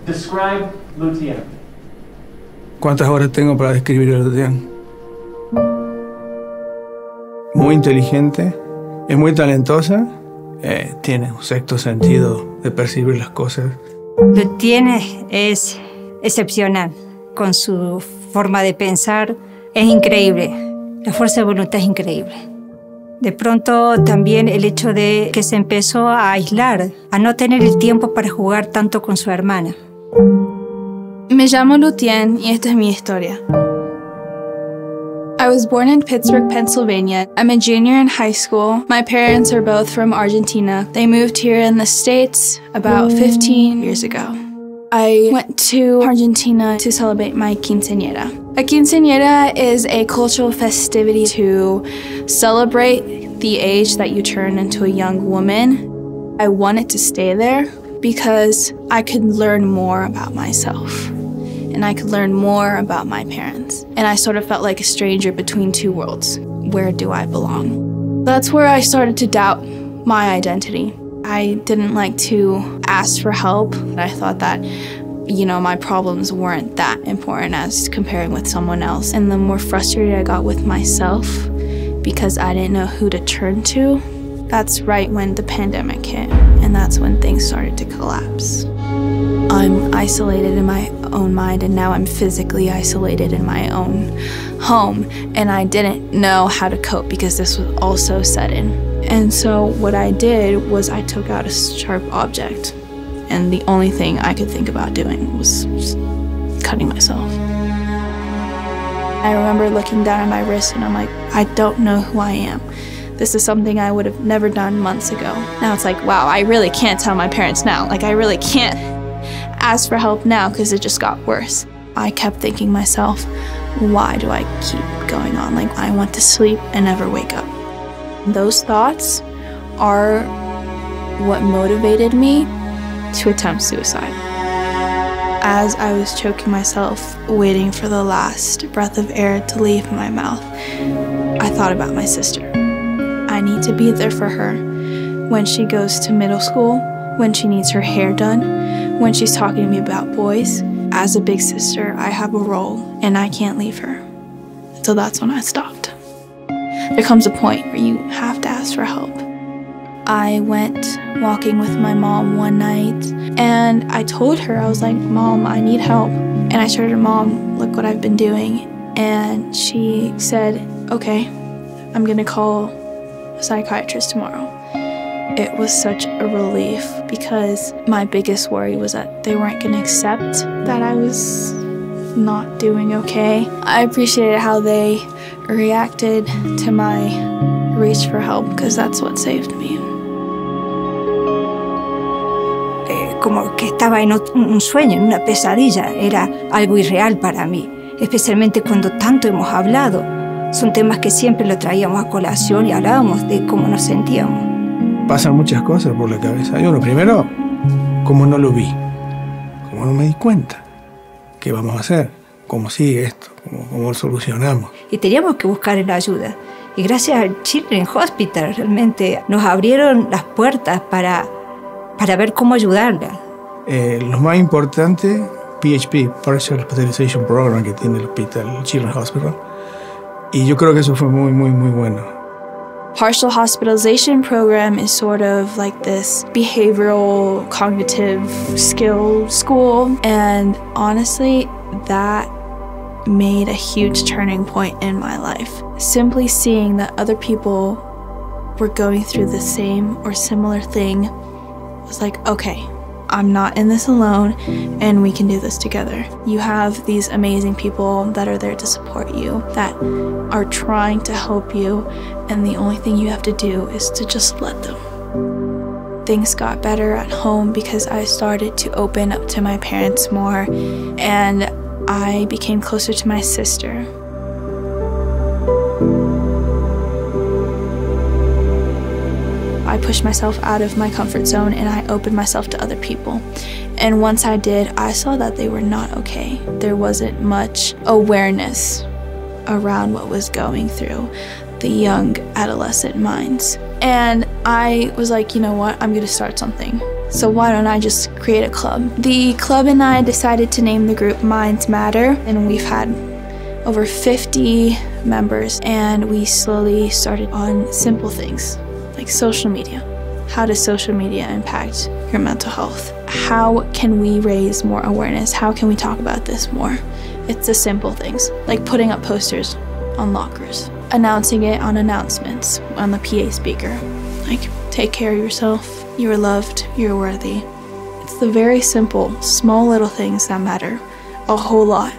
Describe Lutien. ¿Cuántas horas tengo para describir a Lutien? Muy inteligente, es muy talentosa, tiene un sexto sentido de percibir las cosas. Lutien es excepcional, con su forma de pensar es increíble, la fuerza de voluntad es increíble. De pronto también el hecho de que se empezó a aislar, a no tener el tiempo para jugar tanto con su hermana. Me llamo Lutien y esta es mi historia. I was born in Pittsburgh, Pennsylvania. I'm a junior in high school. My parents are both from Argentina. They moved here in the States about 15 years ago. I went to Argentina to celebrate my quinceañera. A quinceañera is a cultural festivity to celebrate the age that you turn into a young woman. I wanted to stay there because I could learn more about myself and I could learn more about my parents. And I sort of felt like a stranger between two worlds. Where do I belong? That's where I started to doubt my identity. I didn't like to ask for help. I thought that, you know, my problems weren't that important as comparing with someone else. And the more frustrated I got with myself because I didn't know who to turn to, that's right when the pandemic hit, and that's when things started to collapse. I'm isolated in my own mind, and now I'm physically isolated in my own home, and I didn't know how to cope because this was all so sudden. And so what I did was I took out a sharp object, and the only thing I could think about doing was just cutting myself. I remember looking down at my wrist and I'm like, I don't know who I am. This is something I would have never done months ago. Now it's like, wow, I really can't tell my parents now. Like, I really can't ask for help now because it just got worse. I kept thinking myself, why do I keep going on? Like, I want to sleep and never wake up. Those thoughts are what motivated me to attempt suicide. As I was choking myself, waiting for the last breath of air to leave my mouth, I thought about my sister. I need to be there for her when she goes to middle school, when she needs her hair done, when she's talking to me about boys. As a big sister, I have a role and I can't leave her. So that's when I stopped. There comes a point where you have to ask for help. I went walking with my mom one night and I told her, I was like, Mom, I need help. And I showed her, Mom, look what I've been doing. And she said, okay, I'm gonna call a psychiatrist tomorrow. It was such a relief because my biggest worry was that they weren't gonna accept that I was not doing okay. I appreciated how they reacted to my reach for help because that's what saved me. Como que estaba en un sueño, en una pesadilla, era algo irreal para mí, especialmente cuando tanto hemos hablado. Son temas que siempre lo traíamos a colación y hablábamos de cómo nos sentíamos. Pasan muchas cosas por la cabeza. Y uno, primero, ¿cómo no lo vi? ¿Cómo no me di cuenta? ¿Qué vamos a hacer? ¿Cómo sigue esto? ¿Cómo lo solucionamos? Y teníamos que buscar la ayuda. Y gracias al Children's Hospital realmente nos abrieron las puertas para ver cómo ayudarla. Lo más importante, PHP, Partial Hospitalization Program, que tiene el hospital, el Children's Hospital. Y yo creo que eso fue muy, muy, muy bueno. Partial Hospitalization Program is sort of like this behavioral cognitive skill school. And honestly, that made a huge turning point in my life. Simply seeing that other people were going through the same or similar thing was like, okay, I'm not in this alone and we can do this together. You have these amazing people that are there to support you, that are trying to help you, and the only thing you have to do is to just let them. Things got better at home because I started to open up to my parents more and I became closer to my sister. I pushed myself out of my comfort zone and I opened myself to other people. And once I did, I saw that they were not okay. There wasn't much awareness around what was going through the young adolescent minds. And I was like, you know what, I'm gonna start something. So why don't I just create a club? The club and I decided to name the group Minds Matter, and we've had over 50 members, and we slowly started on simple things like social media. How does social media impact your mental health? How can we raise more awareness? How can we talk about this more? It's the simple things, like putting up posters on lockers, announcing it on announcements on the PA speaker, like take care of yourself, you're loved, you're worthy. It's the very simple, small little things that matter a whole lot.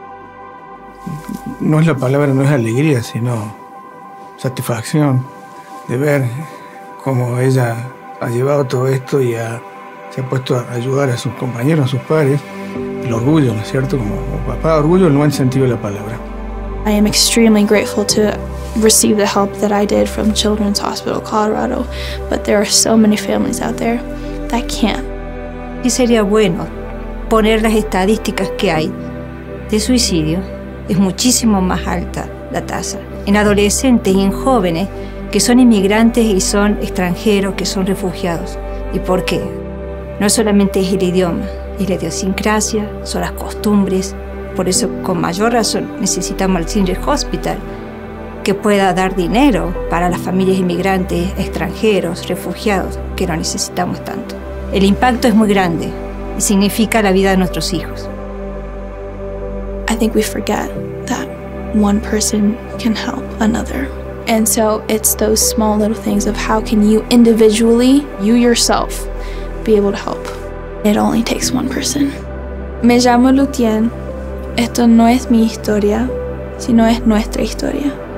No es la palabra, no es alegría, sino satisfacción de ver cómo ella ha llevado todo esto y se ha puesto a ayudar a sus compañeros, a sus pares. El orgullo, ¿no es cierto? Como papá, orgullo en el buen sentido de la palabra. I am extremely grateful to receive the help that I did from Children's Hospital Colorado, but there are so many families out there that can't. Y sería bueno poner las estadísticas que hay de suicidio. Es muchísimo más alta la tasa en adolescentes y en jóvenes que son inmigrantes y son extranjeros, que son refugiados. ¿Y por qué? No solamente es el idioma, es la idiosincrasia, son las costumbres. Por eso, con mayor razón, necesitamos el Children's Hospital, que pueda dar dinero para las familias inmigrantes, extranjeros, refugiados, que lo necesitamos tanto. El impacto es muy grande y significa la vida de nuestros hijos. I think we forget that one person can help another. And so it's those small little things of how can you individually, you yourself, be able to help. It only takes one person. Me llamo Lutien. Esto no es mi historia, sino es nuestra historia.